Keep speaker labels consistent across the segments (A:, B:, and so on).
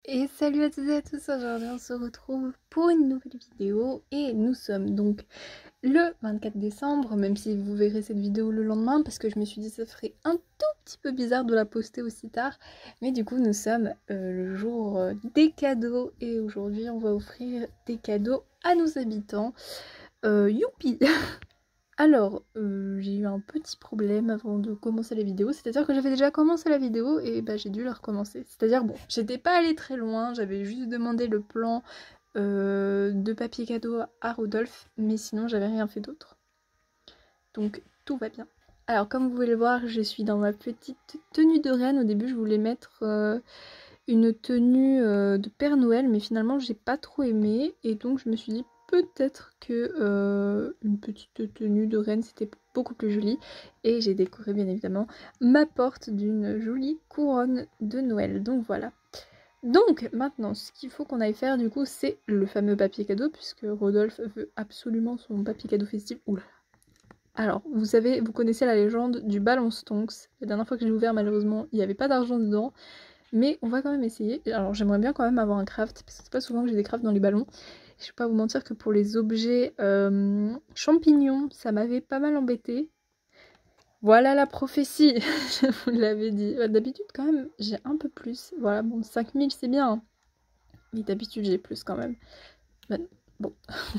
A: Et salut à toutes et à tous, aujourd'hui on se retrouve pour une nouvelle vidéo et nous sommes donc le 24 décembre, même si vous verrez cette vidéo le lendemain parce que je me suis dit que ça ferait un tout petit peu bizarre de la poster aussi tard, mais du coup nous sommes le jour des cadeaux et aujourd'hui on va offrir des cadeaux à nos habitants. Youpi. Alors, j'ai eu un petit problème avant de commencer la vidéo, c'est-à-dire que j'avais déjà commencé la vidéo et bah j'ai dû la recommencer. C'est-à-dire, bon, j'étais pas allée très loin, j'avais juste demandé le plan de papier cadeau à Rodolphe, mais sinon j'avais rien fait d'autre. Donc tout va bien. Alors comme vous pouvez le voir, je suis dans ma petite tenue de reine. Au début je voulais mettre une tenue de Père Noël, mais finalement j'ai pas trop aimé et donc je me suis dit peut-être que une petite tenue de reine c'était beaucoup plus joli et j'ai décoré bien évidemment ma porte d'une jolie couronne de Noël. Donc voilà. Donc maintenant ce qu'il faut qu'on aille faire du coup c'est le fameux papier cadeau puisque Rodolphe veut absolument son papier cadeau festif. Oula. Alors, vous savez, vous connaissez la légende du ballon Stonks. La dernière fois que j'ai ouvert, malheureusement, il n'y avait pas d'argent dedans. Mais on va quand même essayer. Alors, j'aimerais bien quand même avoir un craft, parce que c'est pas souvent que j'ai des crafts dans les ballons. Je vais pas vous mentir que pour les objets champignons, ça m'avait pas mal embêté. Voilà la prophétie, je vous l'avais dit. D'habitude, quand même, j'ai un peu plus. Voilà, bon, 5000 c'est bien. Hein. Mais d'habitude, j'ai plus quand même. Bon.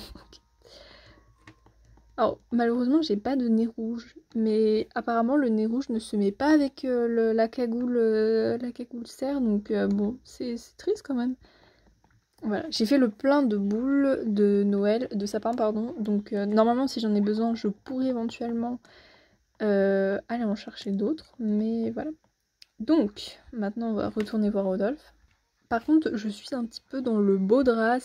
A: Alors, malheureusement, j'ai pas de nez rouge, mais apparemment, le nez rouge ne se met pas avec la cagoule serre, donc bon, c'est triste quand même. Voilà, j'ai fait le plein de boules de Noël, de sapin, pardon, donc normalement, si j'en ai besoin, je pourrais éventuellement aller en chercher d'autres, mais voilà. Donc, maintenant, on va retourner voir Rodolphe. Par contre, je suis un petit peu dans le beau drap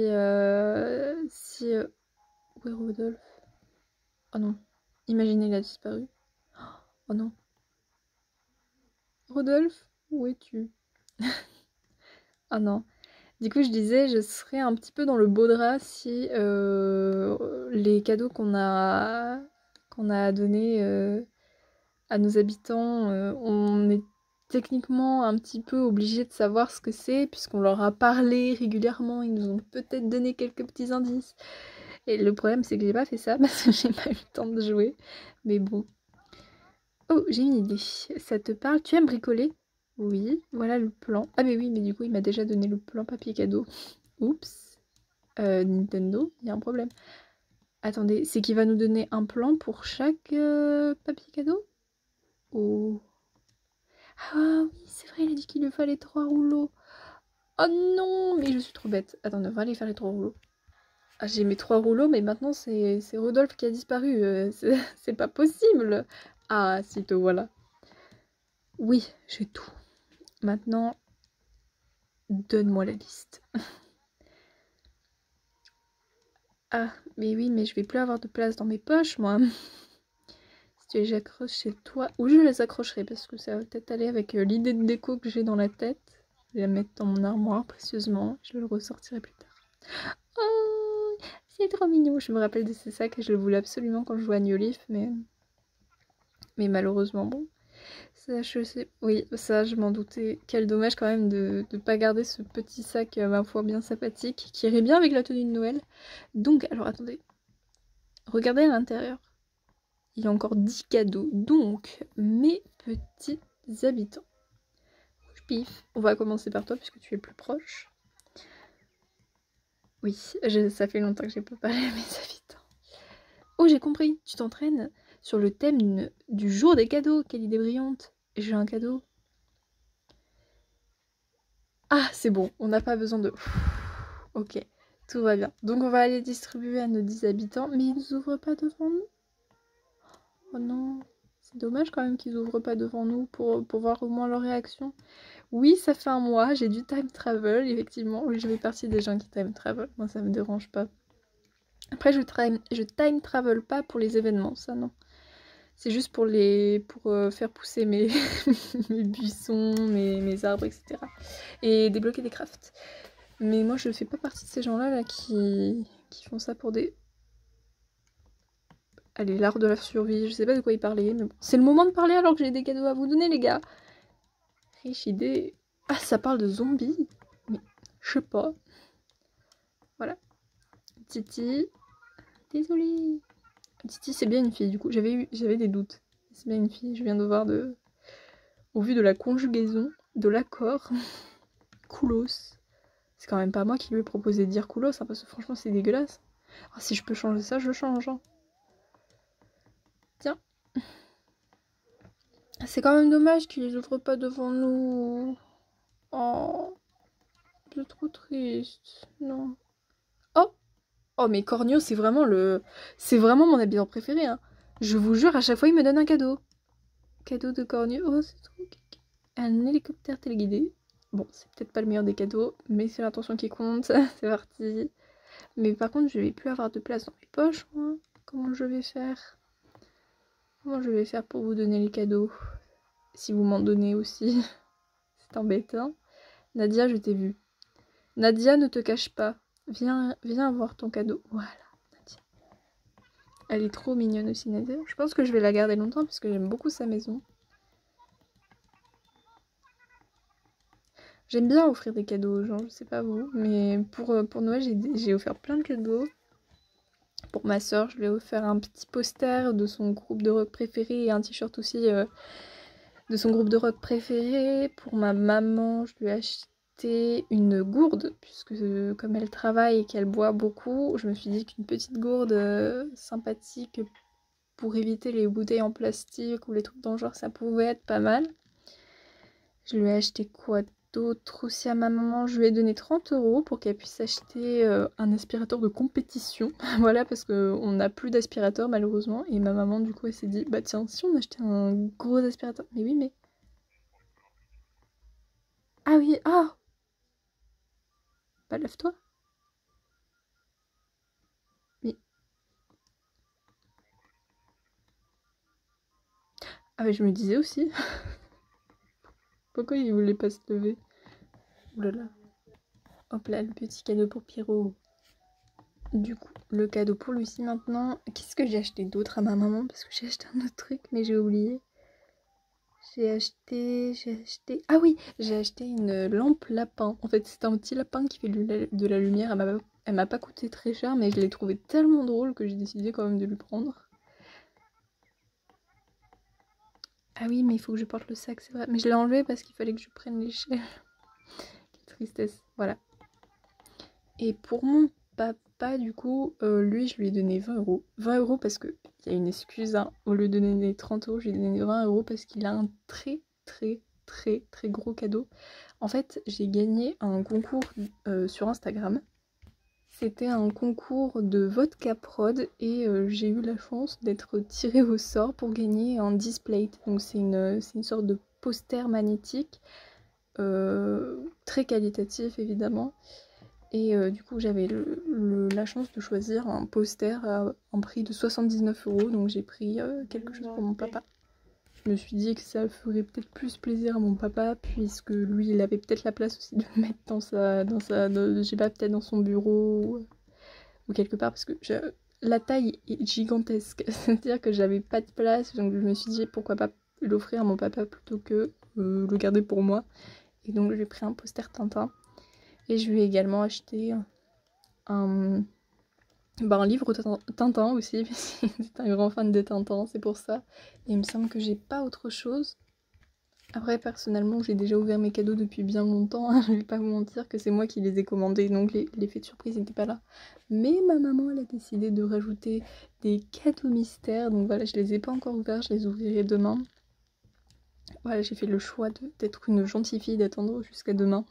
A: où est Rodolphe? Oh non. Imaginez, il a disparu. Oh non. Rodolphe, où es-tu? Ah non. Du coup, je disais, je serais un petit peu dans le beau drap si les cadeaux qu'on a donnés à nos habitants, on est techniquement un petit peu obligé de savoir ce que c'est, puisqu'on leur a parlé régulièrement, ils nous ont peut-être donné quelques petits indices. Et le problème, c'est que j'ai pas fait ça parce que j'ai pas eu le temps de jouer. Mais bon. Oh, j'ai une idée. Ça te parle? Tu aimes bricoler? Oui, voilà le plan. Ah mais oui, mais du coup, il m'a déjà donné le plan papier cadeau. Oups. Nintendo, il y a un problème. Attendez, c'est qu'il va nous donner un plan pour chaque papier cadeau? Oh. Ah oui, c'est vrai, il a dit qu'il lui fallait 3 rouleaux. Oh non, mais je suis trop bête. Attendez, on va aller faire les 3 rouleaux. Ah, j'ai mes 3 rouleaux, mais maintenant c'est Rodolphe qui a disparu. C'est pas possible. Ah, si te voilà. Oui, j'ai tout. Maintenant, donne-moi la liste. Ah, mais oui, mais je vais plus avoir de place dans mes poches, moi. Si tu les accroches chez toi, ou je les accrocherai, parce que ça va peut-être aller avec l'idée de déco que j'ai dans la tête. Je vais la mettre dans mon armoire précieusement. Je le ressortirai plus tard. Oh, c'est trop mignon. Je me rappelle de ces sacs et je le voulais absolument quand je jouais à New Leaf, mais malheureusement, bon. Ça, je sais. Oui, ça, je m'en doutais. Quel dommage quand même de ne pas garder ce petit sac, ma foi, bien sympathique, qui irait bien avec la tenue de Noël. Donc, alors attendez. Regardez à l'intérieur. Il y a encore 10 cadeaux. Donc, mes petits habitants. Pif, on va commencer par toi puisque tu es plus proche. Oui, ça fait longtemps que j'ai pas parlé à mes habitants. Oh, j'ai compris. Tu t'entraînes sur le thème du jour des cadeaux. Quelle idée brillante. J'ai un cadeau. Ah, c'est bon, on n'a pas besoin de... Ok, tout va bien. Donc on va aller distribuer à nos 10 habitants, mais ils n'ouvrent pas devant nous. Oh non, c'est dommage quand même qu'ils n'ouvrent pas devant nous pour voir au moins leur réaction. Oui, ça fait un mois, j'ai du time travel, effectivement. Oui, je fais partie des gens qui time travel, moi ça me dérange pas. Après, je time travel pas pour les événements, ça non. C'est juste pour faire pousser mes, mes buissons, mes arbres, etc. Et débloquer des crafts. Mais moi, je fais pas partie de ces gens-là là, qui font ça pour des... Allez, l'art de la survie, je sais pas de quoi il parlait, mais bon. C'est le moment de parler alors que j'ai des cadeaux à vous donner, les gars. Riche idée. Ah, ça parle de zombies. Mais Je sais pas. Voilà. Titi. Désolée. Titi, c'est bien une fille, du coup. J'avais des doutes. C'est bien une fille. Je viens de voir au vu de la conjugaison, de l'accord. Koulos. C'est quand même pas moi qui lui ai proposé de dire Koulos, hein, parce que franchement, c'est dégueulasse. Ah, si je peux changer ça, je change. Hein. Tiens. C'est quand même dommage qu'il les ouvre pas devant nous. Oh. C'est trop triste. Non. Oh. Oh, mais Cornio, c'est vraiment c'est vraiment mon habillement préféré, hein. Je vous jure, à chaque fois, il me donne un cadeau. Cadeau de Cornio. Oh, c'est trop... Un hélicoptère téléguidé. Bon, c'est peut-être pas le meilleur des cadeaux, mais c'est l'intention qui compte. C'est parti. Mais par contre, je vais plus avoir de place dans mes poches, moi. Comment je vais faire? Comment je vais faire pour vous donner les cadeaux? Si vous m'en donnez aussi. C'est embêtant. Nadia, je t'ai vu. Nadia, ne te cache pas. Viens voir ton cadeau. Voilà, Nadia. Elle est trop mignonne aussi, Nadia. Je pense que je vais la garder longtemps parce que j'aime beaucoup sa maison. J'aime bien offrir des cadeaux aux gens, je sais pas vous, mais pour Noël, j'ai offert plein de cadeaux. Pour ma soeur, je lui ai offert un petit poster de son groupe de rock préféré et un t-shirt aussi de son groupe de rock préféré. Pour ma maman, je lui ai acheté une gourde, puisque comme elle travaille et qu'elle boit beaucoup, je me suis dit qu'une petite gourde sympathique pour éviter les bouteilles en plastique ou les trucs dans le genre, ça pouvait être pas mal. Je lui ai acheté quoi d'autre aussi à ma maman? Je lui ai donné 30 € pour qu'elle puisse acheter un aspirateur de compétition. Voilà, parce qu'on n'a plus d'aspirateur malheureusement. Et ma maman, du coup, elle s'est dit, bah tiens, si on achetait un gros aspirateur. Mais oui, mais... Ah oui, ah! Bah lève-toi. Mais... Ah mais je me disais aussi. Pourquoi il voulait pas se lever? Ouh là là. Hop là, le petit cadeau pour Pierrot. Du coup, le cadeau pour Lucie maintenant. Qu'est-ce que j'ai acheté d'autre à ma maman? Parce que j'ai acheté un autre truc, mais j'ai oublié. J'ai acheté... Ah oui, j'ai acheté une lampe lapin. En fait, c'est un petit lapin qui fait de la lumière. Elle m'a pas coûté très cher, mais je l'ai trouvé tellement drôle que j'ai décidé quand même de lui prendre. Ah oui, mais il faut que je porte le sac, c'est vrai. Mais je l'ai enlevé parce qu'il fallait que je prenne l'échelle. Quelle tristesse. Voilà. Et pour mon papa, du coup, lui, je lui ai donné 20 €. 20 € parce qu'il y a une excuse, hein. Au lieu de donner 30 €, je lui ai donné 20 € parce qu'il a un très gros cadeau. En fait, j'ai gagné un concours sur Instagram. C'était un concours de vodka prod et j'ai eu la chance d'être tirée au sort pour gagner un display. Donc c'est une sorte de poster magnétique, très qualitatif évidemment. Et du coup, j'avais la chance de choisir un poster à un prix de 79 €. Donc j'ai pris quelque chose pour mon papa. Je me suis dit que ça ferait peut-être plus plaisir à mon papa, puisque lui, il avait peut-être la place aussi de le mettre je sais pas, peut-être dans son bureau ou quelque part, parce que la taille est gigantesque. C'est-à-dire que j'avais pas de place, donc je me suis dit pourquoi pas l'offrir à mon papa plutôt que le garder pour moi. Et donc j'ai pris un poster Tintin. Et je lui ai également acheté un livre Tintin aussi, parce que c'est un grand fan de Tintin, c'est pour ça. Et il me semble que j'ai pas autre chose. Après, personnellement, j'ai déjà ouvert mes cadeaux depuis bien longtemps, hein. Je vais pas vous mentir que c'est moi qui les ai commandés, donc l'effet de surprise n'était pas là. Mais ma maman, elle a décidé de rajouter des cadeaux mystères, donc voilà, je les ai pas encore ouverts, je les ouvrirai demain. Voilà, j'ai fait le choix d'être une gentille fille, d'attendre jusqu'à demain.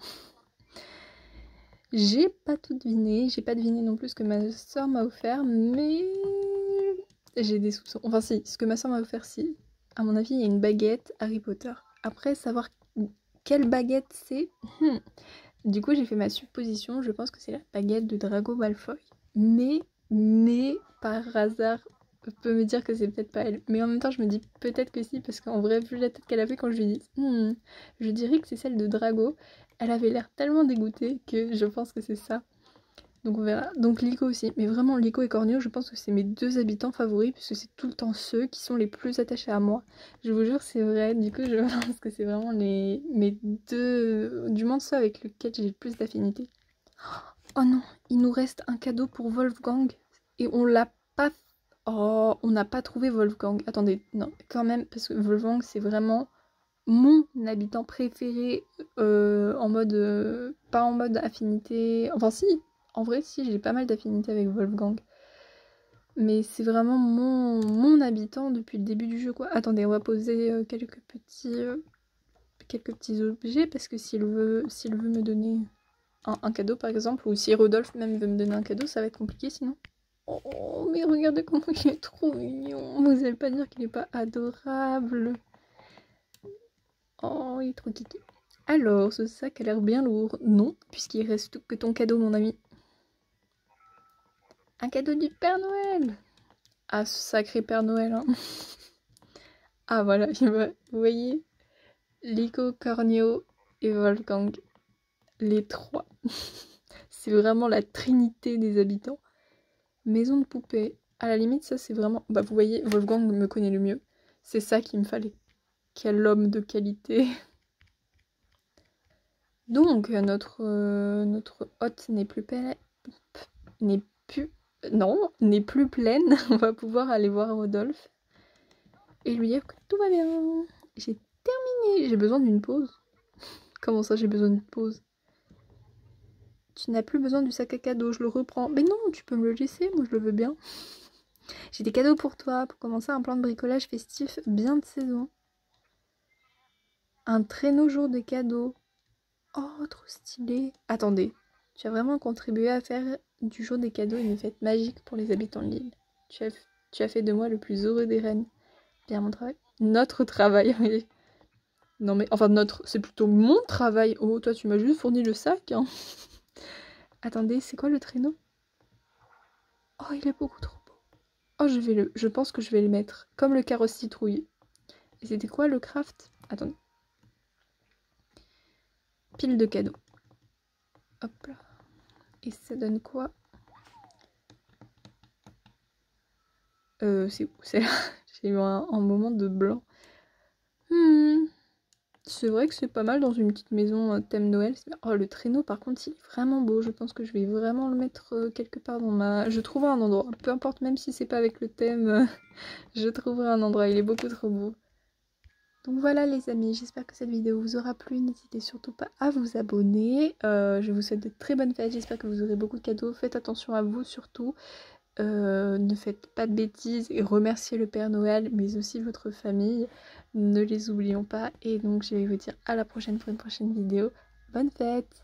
A: J'ai pas tout deviné, j'ai pas deviné non plus ce que ma soeur m'a offert, mais j'ai des soupçons. Enfin si, ce que ma soeur m'a offert, si. À mon avis, il y a une baguette Harry Potter. Après, savoir quelle baguette c'est, du coup j'ai fait ma supposition, je pense que c'est la baguette de Drago Malfoy. Mais par hasard, je peux me dire que c'est peut-être pas elle. Mais en même temps, je me dis peut-être que si, parce qu'en vrai, vu la tête qu'elle a fait quand je lui ai dit je dirais que c'est celle de Drago. Elle avait l'air tellement dégoûtée que je pense que c'est ça. Donc on verra. Donc Lico aussi. Mais vraiment, Lico et Cornio, je pense que c'est mes deux habitants favoris, puisque c'est tout le temps ceux qui sont les plus attachés à moi. Je vous jure, c'est vrai. Du coup, je pense que c'est vraiment mes deux... Du moins ceux avec lesquels j'ai le plus d'affinité. Oh non, il nous reste un cadeau pour Wolfgang et on l'a pas... Oh, on n'a pas trouvé Wolfgang. Attendez, non, quand même, parce que Wolfgang, c'est vraiment mon habitant préféré en mode... pas en mode affinité... Enfin si, en vrai, si, j'ai pas mal d'affinités avec Wolfgang. Mais c'est vraiment mon habitant depuis le début du jeu, quoi. Attendez, on va poser quelques petits objets, parce que s'il veut me donner un cadeau, par exemple, ou si Rodolphe même veut me donner un cadeau, ça va être compliqué sinon. Oh, mais regardez comment il est trop mignon. Vous allez pas dire qu'il est pas adorable. Oh, il est trop kiki. Alors, ce sac a l'air bien lourd. Non, puisqu'il reste que ton cadeau, mon ami. Un cadeau du Père Noël. Ah, ce sacré Père Noël, hein. Ah, voilà, vous voyez, Lico, Cornio et Wolfgang. Les trois. C'est vraiment la trinité des habitants. Maison de poupée. À la limite, ça c'est vraiment... Bah vous voyez, Wolfgang me connaît le mieux. C'est ça qu'il me fallait. Quel homme de qualité. Donc, notre hôte n'est plus pleine. N'est plus... Non, n'est plus pleine. On va pouvoir aller voir Rodolphe. Et lui dire que tout va bien. J'ai terminé. J'ai besoin d'une pause. Comment ça, j'ai besoin d'une pause? Tu n'as plus besoin du sac à cadeau, je le reprends. Mais non, tu peux me le laisser, moi je le veux bien. J'ai des cadeaux pour toi, pour commencer un plan de bricolage festif bien de saison. Un traîneau jour des cadeaux. Oh, trop stylé. Attendez, tu as vraiment contribué à faire du jour des cadeaux une fête magique pour les habitants de l'île. Tu as fait de moi le plus heureux des reines. Bien mon travail. Notre travail, oui. Non mais, enfin c'est plutôt mon travail. Oh, toi tu m'as juste fourni le sac, hein. Attendez, c'est quoi le traîneau? Oh, il est beaucoup trop beau. Oh, je pense que je vais le mettre. Comme le carrosse citrouille. Et c'était quoi le craft? Attendez. Pile de cadeaux. Hop là. Et ça donne quoi? C'est où? C'est là. J'ai eu un moment de blanc. C'est vrai que c'est pas mal dans une petite maison thème Noël. Oh, le traîneau, par contre, il est vraiment beau. Je pense que je vais vraiment le mettre quelque part dans ma... Je trouverai un endroit. Peu importe, même si c'est pas avec le thème, je trouverai un endroit. Il est beaucoup trop beau. Donc voilà les amis, j'espère que cette vidéo vous aura plu. N'hésitez surtout pas à vous abonner. Je vous souhaite de très bonnes fêtes. J'espère que vous aurez beaucoup de cadeaux. Faites attention à vous surtout. Ne faites pas de bêtises et remerciez le Père Noël, mais aussi votre famille. Ne les oublions pas. Et donc je vais vous dire à la prochaine pour une prochaine vidéo. Bonne fête!